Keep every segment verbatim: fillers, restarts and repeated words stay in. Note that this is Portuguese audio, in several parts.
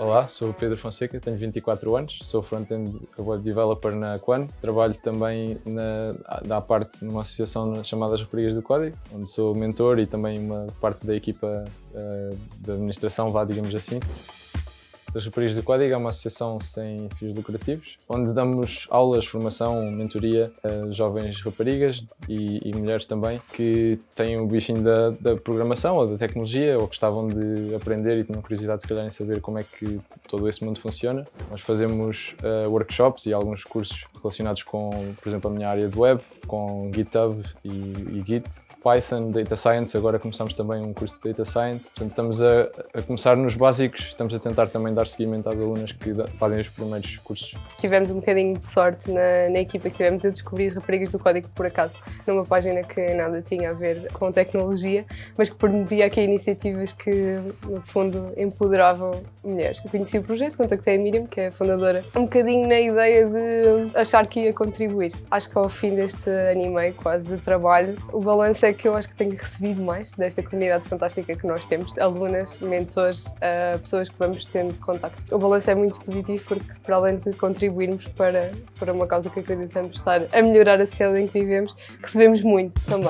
Olá, sou o Pedro Fonseca, tenho vinte e quatro anos, sou front-end web developer na Quan. Trabalho também na, na parte numa associação chamada Raparigas do Código, onde sou mentor e também uma parte da equipa uh, da administração, vá, digamos assim. As Raparigas do Código é uma associação sem fins lucrativos, onde damos aulas, formação, mentoria a jovens raparigas e, e mulheres também que têm o bichinho da, da programação ou da tecnologia ou que gostavam de aprender e tinham curiosidade se calhar em saber como é que todo esse mundo funciona. Nós fazemos uh, workshops e alguns cursos relacionados com, por exemplo, a minha área de web, com GitHub e, e Git, Python, Data Science. Agora começamos também um curso de Data Science. Portanto, estamos a, a começar nos básicos, estamos a tentar também dar seguimento às alunas que fazem os primeiros cursos. Tivemos um bocadinho de sorte na, na equipa que tivemos. Eu descobri as Raparigas do Código por acaso, numa página que nada tinha a ver com tecnologia, mas que promovia aqui iniciativas que, no fundo, empoderavam mulheres. Eu conheci o projeto, contactei a Miriam, que é a fundadora, um bocadinho na ideia de achar que ia contribuir. Acho que ao fim deste ano e meio quase de trabalho, o balanço é que eu acho que tenho recebido mais desta comunidade fantástica que nós temos, alunas, mentores, uh, pessoas que vamos tendo contacto. O balanço é muito positivo porque, para além de contribuirmos para, para uma causa que acreditamos estar a melhorar a sociedade em que vivemos, recebemos muito também.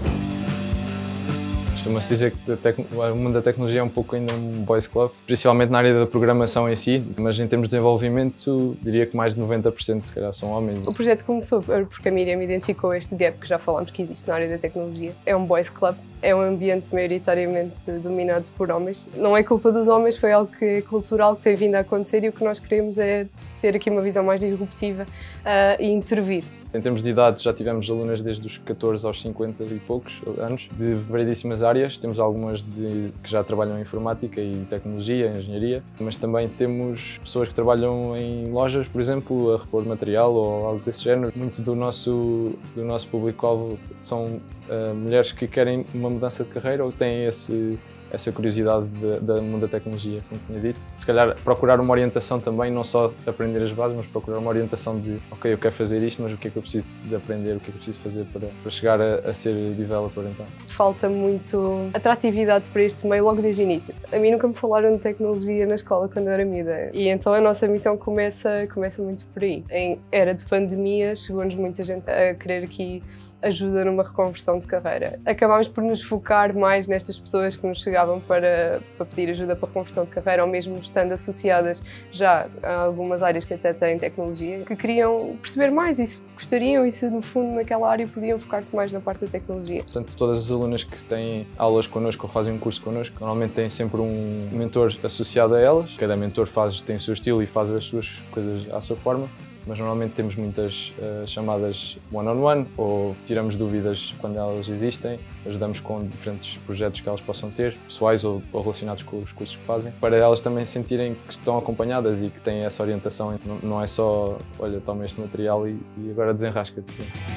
Costuma-se dizer que o mundo da tecnologia é um pouco ainda um boys club, principalmente na área da programação em si, mas em termos de desenvolvimento diria que mais de noventa por cento se calhar são homens. O projeto começou porque a Miriam identificou este gap que já falámos que existe na área da tecnologia. É um boys club, é um ambiente maioritariamente dominado por homens. Não é culpa dos homens, foi algo que é cultural, que tem vindo a acontecer e o que nós queremos é ter aqui uma visão mais disruptiva uh, e intervir. Em termos de idade, já tivemos alunas desde os catorze aos cinquenta e poucos anos, de variedíssimas áreas. Temos algumas de, que já trabalham em informática e tecnologia, engenharia, mas também temos pessoas que trabalham em lojas, por exemplo, a repor material ou algo desse género. Muito do nosso, do nosso público-alvo são uh, mulheres que querem uma mudança de carreira ou que têm esse essa curiosidade do mundo da tecnologia, como tinha dito. Se calhar procurar uma orientação também, não só aprender as bases, mas procurar uma orientação de ok, eu quero fazer isto, mas o que é que eu preciso de aprender, o que é que eu preciso fazer para, para chegar a, a ser developer então. Falta muito atratividade para este meio logo desde o início. A mim nunca me falaram de tecnologia na escola quando eu era miúda e então a nossa missão começa, começa muito por aí. Em era de pandemia chegou-nos muita gente a querer aqui ajuda numa reconversão de carreira. Acabámos por nos focar mais nestas pessoas que nos chegavam para, para pedir ajuda para reconversão de carreira ou mesmo estando associadas já a algumas áreas que até têm tecnologia, que queriam perceber mais e se gostariam e se no fundo naquela área podiam focar-se mais na parte da tecnologia. Portanto, todas as alunas que têm aulas connosco ou fazem um curso connosco, normalmente têm sempre um mentor associado a elas. Cada mentor faz, tem o seu estilo e faz as suas coisas à sua forma. Mas normalmente temos muitas uh, chamadas one-on-one ou tiramos dúvidas quando elas existem, ajudamos com diferentes projetos que elas possam ter, pessoais ou, ou relacionados com os cursos que fazem, para elas também sentirem que estão acompanhadas e que têm essa orientação. Não, não é só, olha, toma este material e, e agora desenrasca-te.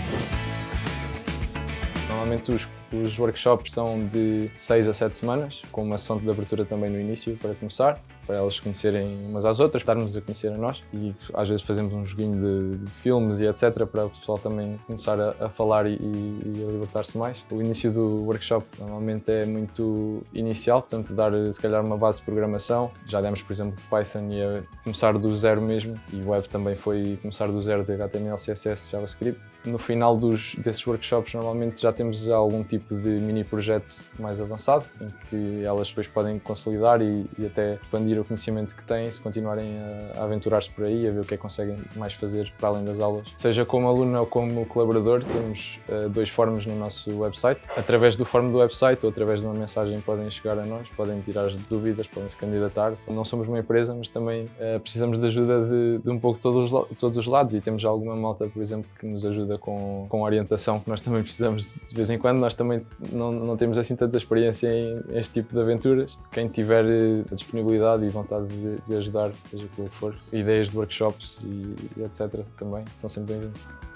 Normalmente os, os workshops são de seis a sete semanas, com uma sessão de abertura também no início para começar, para elas conhecerem umas às outras, dar-nos a conhecer a nós e às vezes fazemos um joguinho de, de filmes e etcétera para o pessoal também começar a, a falar e, e a libertar-se mais. O início do workshop normalmente é muito inicial, portanto dar se calhar uma base de programação. Já demos, por exemplo, de Python e a começar do zero mesmo e web também foi começar do zero de H T M L, C S S, JavaScript. No final dos, desses workshops normalmente já temos algum tipo de mini projeto mais avançado em que elas depois podem consolidar e, e até expandir o conhecimento que têm, se continuarem a, a aventurar-se por aí, a ver o que é que conseguem mais fazer para além das aulas. Seja como aluno ou como colaborador, temos uh, dois formas no nosso website. Através do form do website ou através de uma mensagem podem chegar a nós, podem tirar as dúvidas, podem se candidatar. Não somos uma empresa, mas também uh, precisamos de ajuda de, de um pouco todos os, todos os lados e temos alguma malta, por exemplo, que nos ajuda com, com orientação que nós também precisamos de vez em quando. Nós também não, não temos assim tanta experiência em este tipo de aventuras. Quem tiver a disponibilidade e vontade de, de ajudar, seja o que for, ideias de workshops e, e etcétera também são sempre bem-vindos.